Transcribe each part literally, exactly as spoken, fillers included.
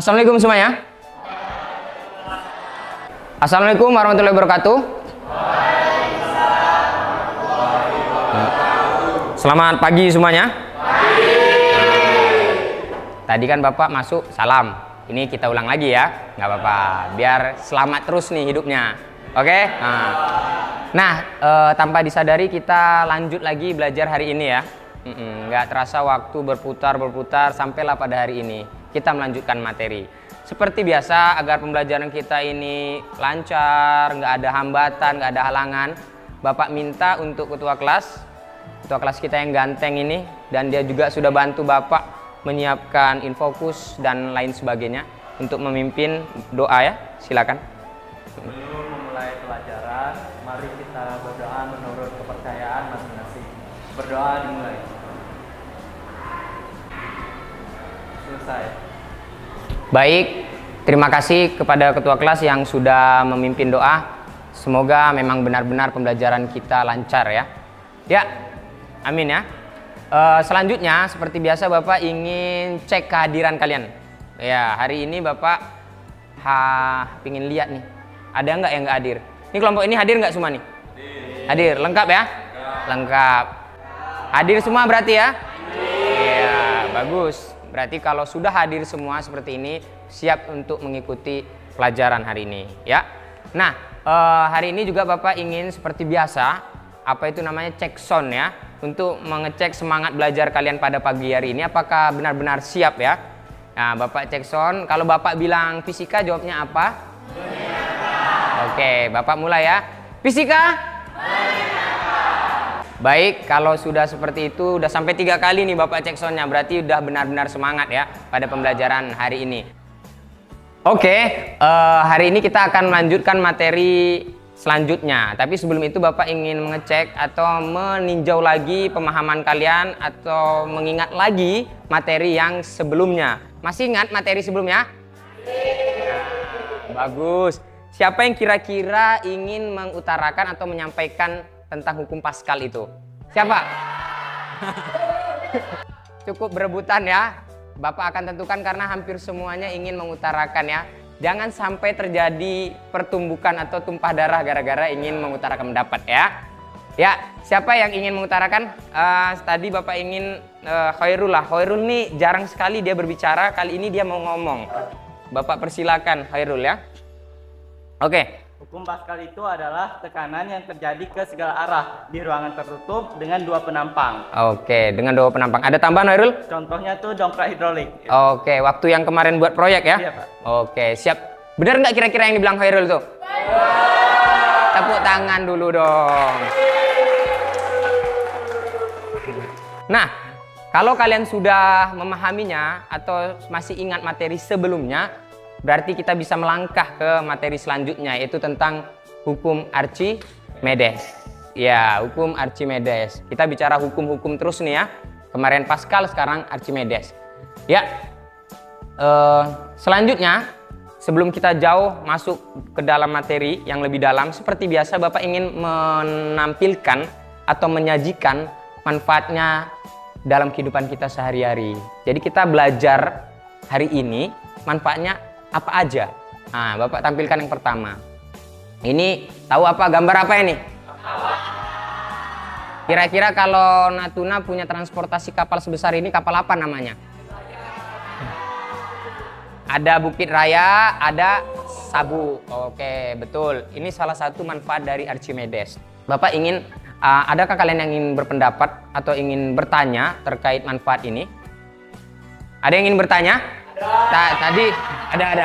Assalamualaikum semuanya. Assalamualaikum warahmatullahi wabarakatuh. Selamat pagi semuanya. Tadi kan Bapak masuk salam. Ini kita ulang lagi ya, nggak apa-apa. Biar selamat terus nih hidupnya. Oke? Nah, nah eh, tanpa disadari kita lanjut lagi belajar hari ini ya. Nggak terasa waktu berputar-berputar sampailah pada hari ini kita melanjutkan materi. Seperti biasa, agar pembelajaran kita ini lancar, nggak ada hambatan, nggak ada halangan, Bapak minta untuk ketua kelas, ketua kelas kita yang ganteng ini, dan dia juga sudah bantu Bapak menyiapkan infokus dan lain sebagainya untuk memimpin doa ya. Silakan. Sebelum memulai pelajaran, mari kita berdoa menurut kepercayaan masing-masing. Berdoa dimulai. Selesai. Baik, terima kasih kepada ketua kelas yang sudah memimpin doa. Semoga memang benar-benar pembelajaran kita lancar ya. Ya, amin ya. E, selanjutnya seperti biasa Bapak ingin cek kehadiran kalian. Ya, hari ini Bapak ha, pingin lihat nih, ada nggak yang nggak hadir? Ini kelompok ini hadir nggak semua nih? Hadir, lengkap ya? Lengkap. Hadir semua berarti ya? Iya, bagus. Berarti kalau sudah hadir semua seperti ini, siap untuk mengikuti pelajaran hari ini ya. Nah, eh, hari ini juga Bapak ingin seperti biasa, apa itu namanya cek sound ya, untuk mengecek semangat belajar kalian pada pagi hari ini, apakah benar-benar siap ya. Nah, Bapak cek sound, kalau Bapak bilang fisika jawabnya apa? Oke, Bapak mulai ya. Fisika? Baik, kalau sudah seperti itu, udah sampai tiga kali nih Bapak cek soundnya, berarti udah benar-benar semangat ya pada pembelajaran hari ini. Oke, uh, hari ini kita akan melanjutkan materi selanjutnya. Tapi sebelum itu Bapak ingin mengecek atau meninjau lagi pemahaman kalian atau mengingat lagi materi yang sebelumnya. Masih ingat materi sebelumnya? Nah, bagus. Siapa yang kira-kira ingin mengutarakan atau menyampaikan tentang hukum Pascal itu? Siapa? Cukup berebutan ya. Bapak akan tentukan karena hampir semuanya ingin mengutarakan ya. Jangan sampai terjadi pertumbukan atau tumpah darah gara-gara ingin mengutarakan pendapat ya. Ya, siapa yang ingin mengutarakan? Uh, tadi Bapak ingin uh, Khairul lah. Khairul nih jarang sekali dia berbicara, kali ini dia mau ngomong. Bapak persilakan Khairul ya. Oke. Okay. Hukum Pascal itu adalah tekanan yang terjadi ke segala arah di ruangan tertutup dengan dua penampang. Oke, dengan dua penampang. Ada tambahan, Hairul? Contohnya tuh dongkrak hidrolik. Oke, waktu yang kemarin buat proyek ya? Iya, Pak. Oke, siap. Benar nggak kira-kira yang dibilang Hairul tuh? Tepuk tangan dulu dong. Nah, kalau kalian sudah memahaminya atau masih ingat materi sebelumnya, berarti kita bisa melangkah ke materi selanjutnya, yaitu tentang hukum Archimedes. Ya, hukum Archimedes. Kita bicara hukum-hukum terus nih ya. Kemarin Pascal, sekarang Archimedes. Ya, eh, selanjutnya sebelum kita jauh masuk ke dalam materi yang lebih dalam, seperti biasa Bapak ingin menampilkan atau menyajikan manfaatnya dalam kehidupan kita sehari-hari. Jadi kita belajar hari ini manfaatnya apa aja? Nah, Bapak tampilkan yang pertama. Ini tahu apa? Gambar apa ini? Kira-kira kalau Natuna punya transportasi kapal sebesar ini, kapal apa namanya? Ada Bukit Raya, ada Sabu. Oke, betul. Ini salah satu manfaat dari Archimedes. Bapak ingin, uh, adakah kalian yang ingin berpendapat atau ingin bertanya terkait manfaat ini? Ada yang ingin bertanya? Ta tadi ada ada.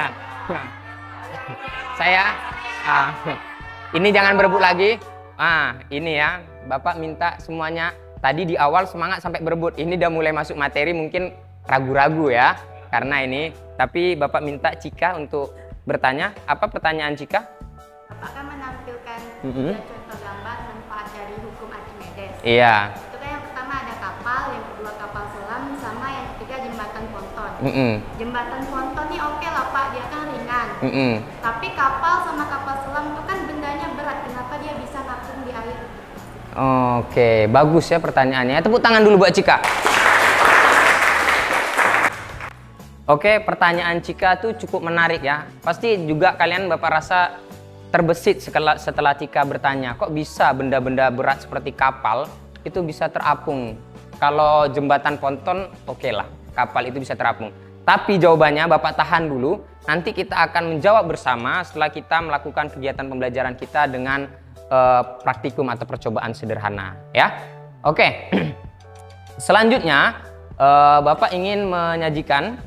Saya ah, ini jangan berebut lagi. Ah, ini ya, Bapak minta semuanya tadi di awal semangat sampai berebut. Ini udah mulai masuk materi mungkin ragu-ragu ya. Karena ini, tapi Bapak minta Cika untuk bertanya. Apa pertanyaan Cika? Bapak akan menampilkan Mm-hmm. tiga contoh gambar manfaat dari hukum Archimedes. Iya. Itu kan yang pertama ada kapal, yang kedua kapal selam, sama yang ketiga jembatan ponton. Mm-mm. Jembatan ponton nih oke lah Pak, dia kan ringan. Mm-mm. Tapi kapal sama kapal selam itu kan bendanya berat, kenapa dia bisa ngapung di air? Oke, bagus ya pertanyaannya. Tepuk tangan dulu buat Cika. Oke, pertanyaan Cika tuh cukup menarik ya. Pasti juga kalian Bapak rasa terbesit setelah, setelah Cika bertanya, kok bisa benda-benda berat seperti kapal itu bisa terapung? Kalau jembatan ponton, oke okay lah, kapal itu bisa terapung. Tapi jawabannya Bapak tahan dulu, nanti kita akan menjawab bersama setelah kita melakukan kegiatan pembelajaran kita dengan uh, praktikum atau percobaan sederhana, ya. Oke. Selanjutnya, uh, Bapak ingin menyajikan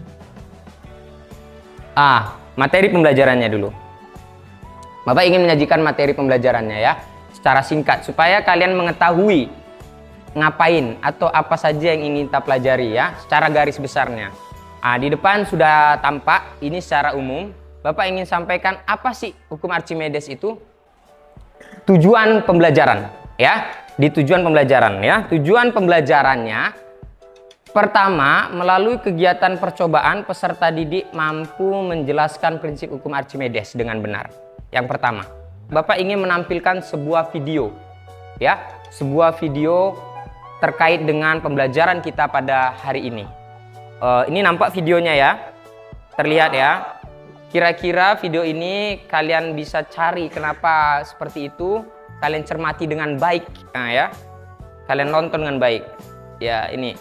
ah materi pembelajarannya dulu. Bapak ingin menyajikan materi pembelajarannya ya, secara singkat supaya kalian mengetahui ngapain atau apa saja yang ingin kita pelajari ya, secara garis besarnya. Ah, di depan sudah tampak ini secara umum. Bapak ingin sampaikan apa sih hukum Archimedes itu? Tujuan pembelajaran ya, di tujuan pembelajaran ya. Tujuan pembelajarannya pertama, melalui kegiatan percobaan peserta didik mampu menjelaskan prinsip hukum Archimedes dengan benar. Yang pertama, Bapak ingin menampilkan sebuah video ya, sebuah video terkait dengan pembelajaran kita pada hari ini. Uh, ini nampak videonya ya, terlihat ya. Kira-kira video ini kalian bisa cari kenapa seperti itu, kalian cermati dengan baik, nah ya, kalian nonton dengan baik. Ya ini,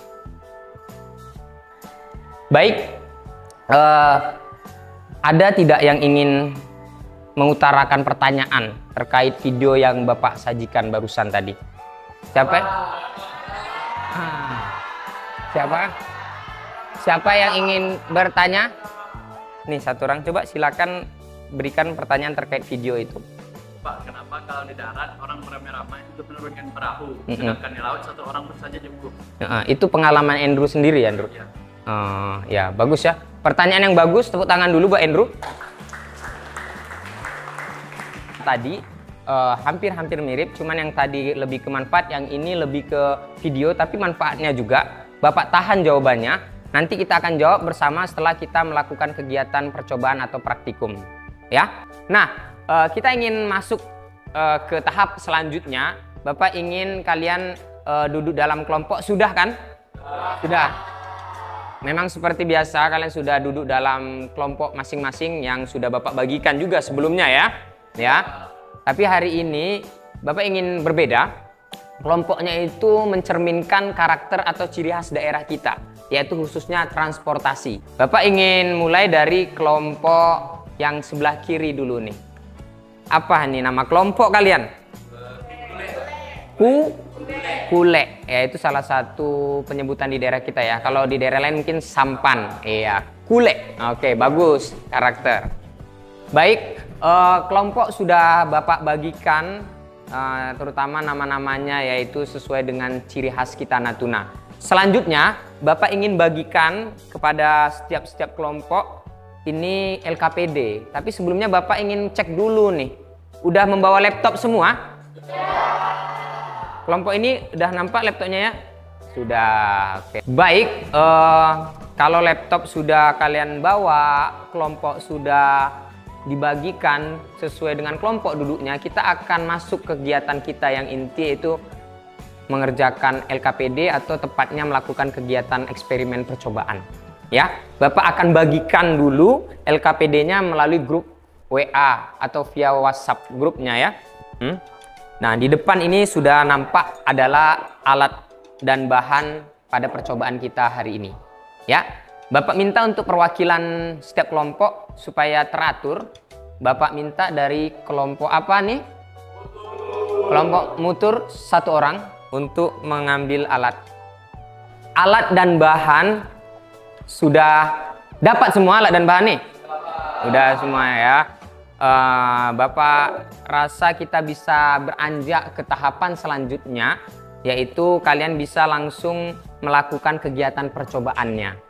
baik. Uh, ada tidak yang ingin mengutarakan pertanyaan terkait video yang Bapak sajikan barusan tadi? Siapa? Ah, siapa? Siapa yang ingin bertanya? Nih satu orang, coba silakan berikan pertanyaan terkait video itu. Pak, kenapa kalau di darat orang beramai-ramai itu menurunkan perahu, Mm-mm. sedangkan di laut satu orang saja cukup? Nah, itu pengalaman Andrew sendiri ya, Andrew? Ya. Uh, ya, bagus ya. Pertanyaan yang bagus, tepuk tangan dulu buat Andrew. Tadi hampir-hampir uh, mirip, cuman yang tadi lebih ke manfaat, yang ini lebih ke video, tapi manfaatnya juga. Bapak tahan jawabannya. Nanti kita akan jawab bersama setelah kita melakukan kegiatan percobaan atau praktikum, ya. Nah, uh, kita ingin masuk uh, ke tahap selanjutnya. Bapak ingin kalian uh, duduk dalam kelompok, sudah kan? Sudah. Memang seperti biasa kalian sudah duduk dalam kelompok masing-masing yang sudah Bapak bagikan juga sebelumnya ya, ya. Tapi hari ini Bapak ingin berbeda. Kelompoknya itu mencerminkan karakter atau ciri khas daerah kita, yaitu khususnya transportasi. Bapak ingin mulai dari kelompok yang sebelah kiri dulu nih. Apa nih nama kelompok kalian? Ku Kule, ya itu salah satu penyebutan di daerah kita ya. Kalau di daerah lain mungkin sampan, iya Kule. Oke, bagus karakter. Baik, eh, kelompok sudah Bapak bagikan. Uh, terutama nama-namanya yaitu sesuai dengan ciri khas kita Natuna. Selanjutnya Bapak ingin bagikan kepada setiap-setiap kelompok ini L K P D. Tapi sebelumnya Bapak ingin cek dulu nih, udah membawa laptop semua? Kelompok ini udah nampak laptopnya ya? Sudah. Oke. Baik, uh, kalau laptop sudah kalian bawa, kelompok sudah dibagikan sesuai dengan kelompok duduknya, kita akan masuk kegiatan kita yang inti, yaitu mengerjakan L K P D atau tepatnya melakukan kegiatan eksperimen percobaan. Ya, Bapak akan bagikan dulu L K P D-nya melalui grup W A atau via WhatsApp grupnya ya. Hmm? Nah, di depan ini sudah nampak adalah alat dan bahan pada percobaan kita hari ini. Ya. Bapak minta untuk perwakilan setiap kelompok supaya teratur. Bapak minta dari kelompok apa nih? Kelompok mutur satu orang untuk mengambil alat. Alat dan bahan sudah dapat semua alat dan bahan nih? Sudah semua ya. Uh, Bapak rasa kita bisa beranjak ke tahapan selanjutnya, yaitu kalian bisa langsung melakukan kegiatan percobaannya.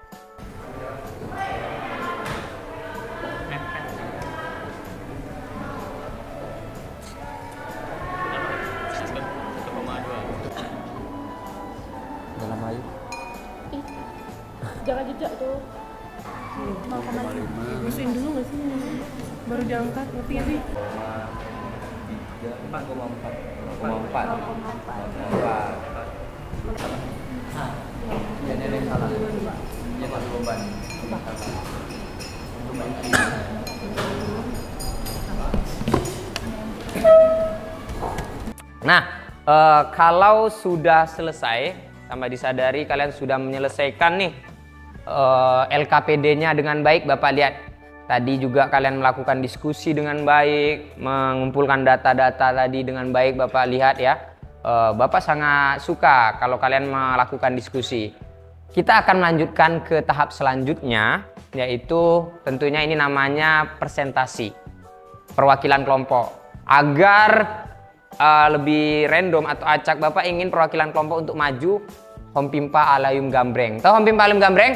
Jaga jejak tuh nol koma lima. Mesin dulu nggak sih? Baru diangkat, ngerti nggak sih? empat koma empat. empat. Nah, ini ada yang salah. Dia masih beban. Nah, eh, kalau sudah selesai, tanpa disadari kalian sudah menyelesaikan nih eh, L K P D-nya dengan baik. Bapak lihat tadi juga kalian melakukan diskusi dengan baik, mengumpulkan data-data tadi dengan baik. Bapak lihat ya, eh, Bapak sangat suka kalau kalian melakukan diskusi. Kita akan melanjutkan ke tahap selanjutnya, yaitu tentunya ini namanya presentasi perwakilan kelompok. Agar Uh, lebih random atau acak, Bapak ingin perwakilan kelompok untuk maju Hompimpa Alayum Gambreng. Tahu Hompimpa Alayum Gambreng?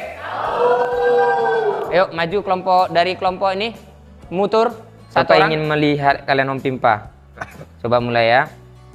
Tahu. Yuk maju kelompok dari kelompok ini, mutur. Satu orang ingin melihat kalian Hompimpa. Coba mulai ya.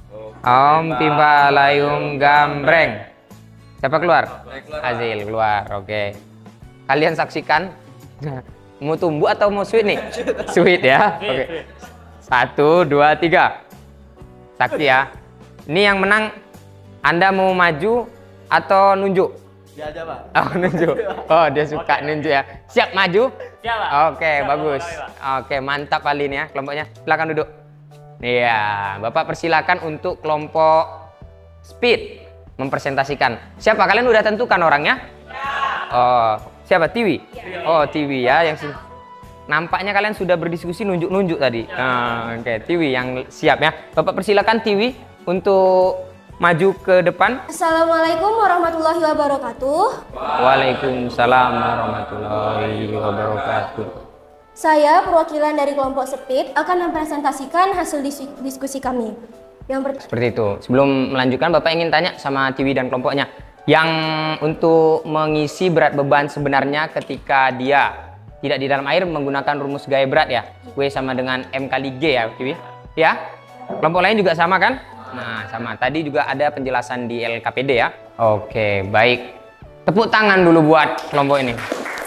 Hompimpa Alayum Gambreng. Siapa keluar? Azil keluar. Oke. Kalian saksikan. Mau tumbuh atau mau sweet nih? Sweet ya. Oke. Satu, dua, tiga. Saksi ya. Ini yang menang, Anda mau maju atau nunjuk? Dia aja, Pak. Oh, nunjuk. Oh, dia suka nunjuk ya. Siap maju? Siap, Pak. Oke, Siap, bagus. Pak. Oke, mantap kali ini ya kelompoknya. Silakan duduk. Iya, Bapak persilakan untuk kelompok speed mempresentasikan. Siapa? Kalian udah tentukan orangnya? Ya. Oh, siapa? Tiwi? Ya. Oh, Tiwi ya yang nampaknya kalian sudah berdiskusi nunjuk-nunjuk tadi. Nah, oke, okay. Tiwi yang siap ya. Bapak persilakan Tiwi untuk maju ke depan. Assalamualaikum warahmatullahi wabarakatuh. Waalaikumsalam warahmatullahi wabarakatuh. Saya perwakilan dari kelompok Speed akan mempresentasikan hasil dis diskusi kami. Yang Seperti itu. Sebelum melanjutkan, Bapak ingin tanya sama Tiwi dan kelompoknya. Yang untuk mengisi berat beban sebenarnya ketika dia tidak di dalam air menggunakan rumus gaya berat ya. W sama dengan M kali G ya, Tiwi. Ya. Kelompok lain juga sama kan? Nah, sama. Tadi juga ada penjelasan di L K P D ya. Oke, baik. Tepuk tangan dulu buat kelompok ini.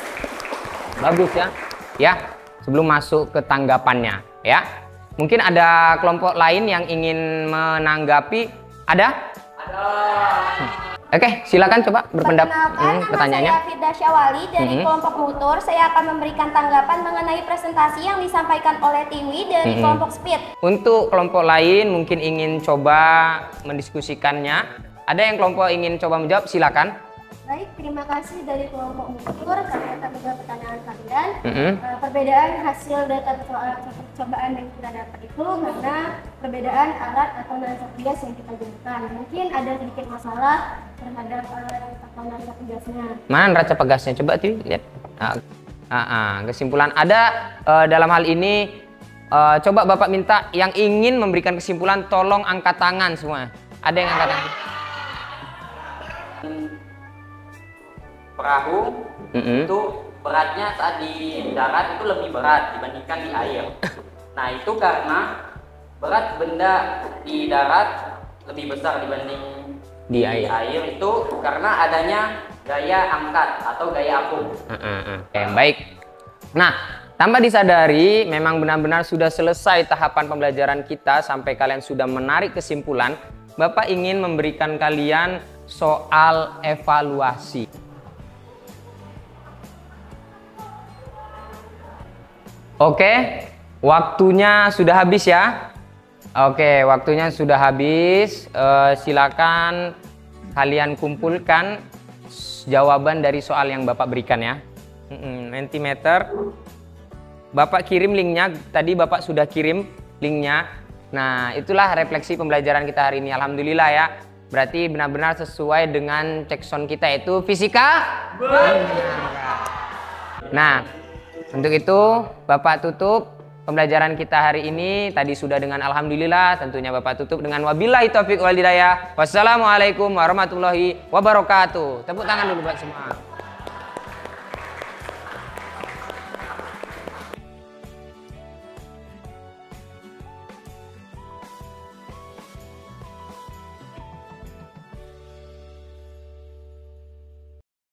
Bagus ya. Ya, sebelum masuk ke tanggapannya ya. Mungkin ada kelompok lain yang ingin menanggapi? Ada? Ada. Hmm. Oke, silakan coba berpendapat. Hmm, pertanyaannya. Saya Firda Syawali dari hmm. kelompok Mutur. Saya akan memberikan tanggapan mengenai presentasi yang disampaikan oleh Tiwi dari hmm. kelompok Speed. Untuk kelompok lain mungkin ingin coba mendiskusikannya. Ada yang kelompok ingin coba menjawab, silakan. Baik, terima kasih dari kelompok Mutur karena menjawab pertanyaan kalian. Hmm. Uh, perbedaan hasil data percobaan yang kita dapat itu karena perbedaan alat atau neraca pegas yang kita gunakan. Mungkin ada sedikit masalah terhadap alat atau neraca pegasnya. Mana neraca pegasnya? Coba tuh lihat. Ah, ah, ah. Kesimpulan ada uh, dalam hal ini. Uh, coba Bapak minta yang ingin memberikan kesimpulan, tolong angkat tangan semua. Ada yang angkat tangan? Perahu mm-hmm. itu beratnya saat di darat itu lebih berat dibandingkan di air. Nah, itu karena berat benda di darat lebih besar dibanding di, di air. air itu karena adanya gaya angkat atau gaya apung. Uh-uh. Oke, baik. Nah, tanpa disadari memang benar-benar sudah selesai tahapan pembelajaran kita sampai kalian sudah menarik kesimpulan. Bapak ingin memberikan kalian soal evaluasi. Oke, waktunya sudah habis ya. Oke, waktunya sudah habis. Uh, silakan kalian kumpulkan jawaban dari soal yang Bapak berikan ya. Mentimeter. Bapak kirim linknya. Tadi Bapak sudah kirim linknya. Nah, itulah refleksi pembelajaran kita hari ini. Alhamdulillah ya. Berarti benar-benar sesuai dengan cekson kita, yaitu fisika. Nah, untuk itu, Bapak tutup pembelajaran kita hari ini. Tadi sudah dengan alhamdulillah, tentunya Bapak tutup dengan wabillahi taufiq wal hidayah. Wassalamualaikum warahmatullahi wabarakatuh. Tepuk tangan dulu buat semua.